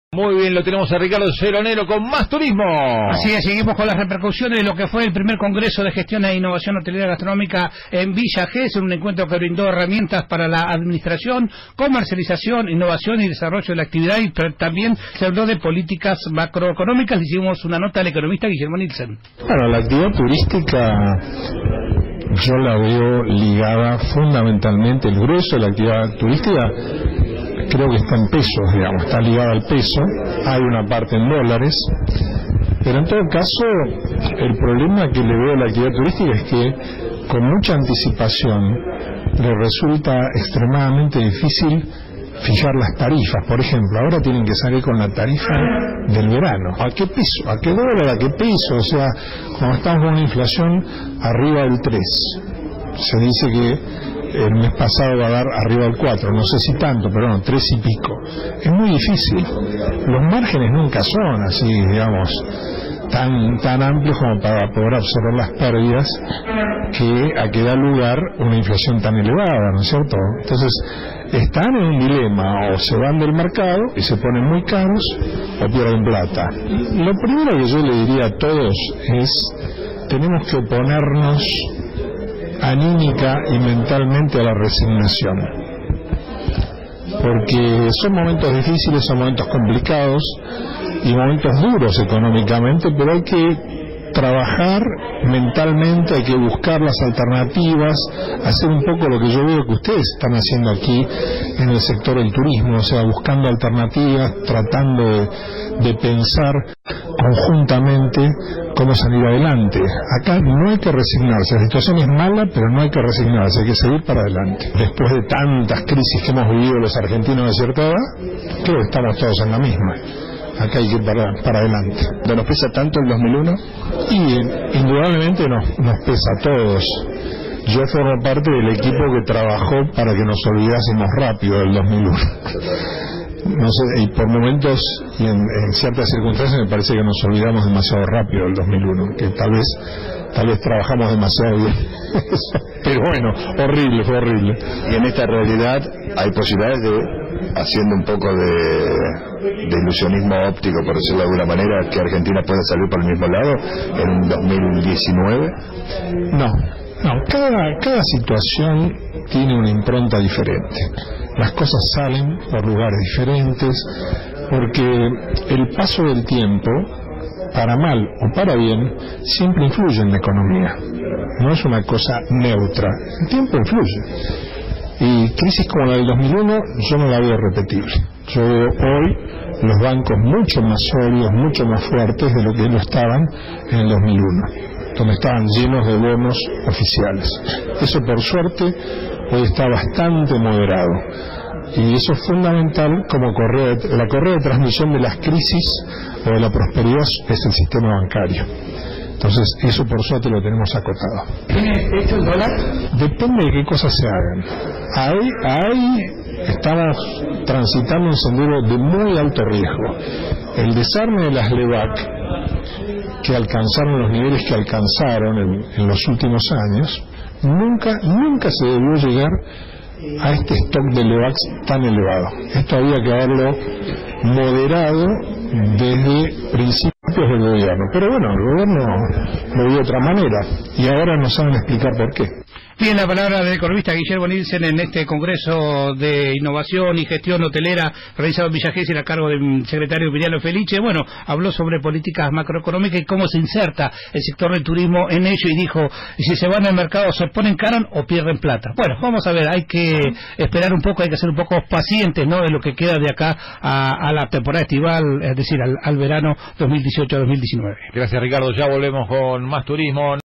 Muy bien, lo tenemos a Ricardo Ceronero con más turismo. Así es, seguimos con las repercusiones de lo que fue el primer Congreso de Gestión e Innovación Hotelera Gastronómica en Villa Gesell, un encuentro que brindó herramientas para la administración, comercialización, innovación y desarrollo de la actividad, y también se habló de políticas macroeconómicas. Hicimos una nota al economista Guillermo Nielsen. Bueno, la actividad turística yo la veo ligada fundamentalmente, el grueso de la actividad turística creo que está en pesos, digamos, está ligada al peso, hay una parte en dólares, pero en todo caso el problema que le veo a la actividad turística es que con mucha anticipación le resulta extremadamente difícil fijar las tarifas. Por ejemplo, ahora tienen que salir con la tarifa del verano. ¿A qué peso? ¿A qué dólar? ¿A qué peso? O sea, cuando estamos con una inflación arriba del 3, se dice que el mes pasado va a dar arriba del 4, no sé si tanto, pero no, 3 y pico. Es muy difícil. Los márgenes nunca son así, digamos, tan amplios como para poder absorber las pérdidas a que da lugar una inflación tan elevada, ¿no es cierto? Entonces, están en un dilema: o se van del mercado y se ponen muy caros, o pierden plata. Lo primero que yo le diría a todos es: tenemos que oponernos anímica y mentalmente a la resignación, porque son momentos difíciles, son momentos complicados y momentos duros económicamente, pero hay que trabajar mentalmente, hay que buscar las alternativas, hacer un poco lo que yo veo que ustedes están haciendo aquí en el sector del turismo, o sea, buscando alternativas, tratando de pensar conjuntamente cómo salir adelante. Acá no hay que resignarse, la situación es mala, pero no hay que resignarse, hay que seguir para adelante. Después de tantas crisis que hemos vivido los argentinos de cierta edad, creo que estamos todos en la misma. Acá hay que ir para adelante. ¿No nos pesa tanto el 2001? Y indudablemente nos pesa a todos. Yo formo parte del equipo que trabajó para que nos olvidásemos rápido del 2001. No sé, y por momentos y en ciertas circunstancias me parece que nos olvidamos demasiado rápido del 2001, que tal vez trabajamos demasiado bien. Pero bueno, horrible, fue horrible. Y en esta realidad hay posibilidades de, haciendo un poco de ilusionismo óptico, por decirlo de alguna manera, que Argentina pueda salir por el mismo lado en 2019. No, cada situación tiene una impronta diferente. Las cosas salen por lugares diferentes, porque el paso del tiempo, para mal o para bien, siempre influye en la economía. No es una cosa neutra, el tiempo influye. Y crisis como la del 2001 yo no la veo repetible. Yo veo hoy los bancos mucho más sólidos, mucho más fuertes de lo que lo estaban en el 2001, donde estaban llenos de bonos oficiales. Eso, por suerte, hoy está bastante moderado. Y eso es fundamental como la correa de transmisión de las crisis o de la prosperidad es el sistema bancario. Entonces, eso por suerte lo tenemos acotado. ¿Tiene hecho el dólar? Depende de qué cosas se hagan. Ahí estamos transitando un sendero de muy alto riesgo. El desarme de las LEVAC, que alcanzaron los niveles que alcanzaron en los últimos años, nunca se debió llegar a este stock de LEVACs tan elevado. Esto había que haberlo moderado desde principios del gobierno, pero bueno, el gobierno lo vio de otra manera y ahora no saben explicar por qué. Bien, la palabra del economista Guillermo Nielsen en este Congreso de Innovación y Gestión Hotelera realizado en Villa Gesell a cargo del secretario Emiliano Felice. Bueno, habló sobre políticas macroeconómicas y cómo se inserta el sector del turismo en ello, y dijo: si se van al mercado, se ponen caros o pierden plata. Bueno, vamos a ver, hay que esperar un poco, hay que ser un poco pacientes, ¿no?, de lo que queda de acá a la temporada estival, es decir, al verano 2018-2019. Gracias, Ricardo, ya volvemos con más turismo.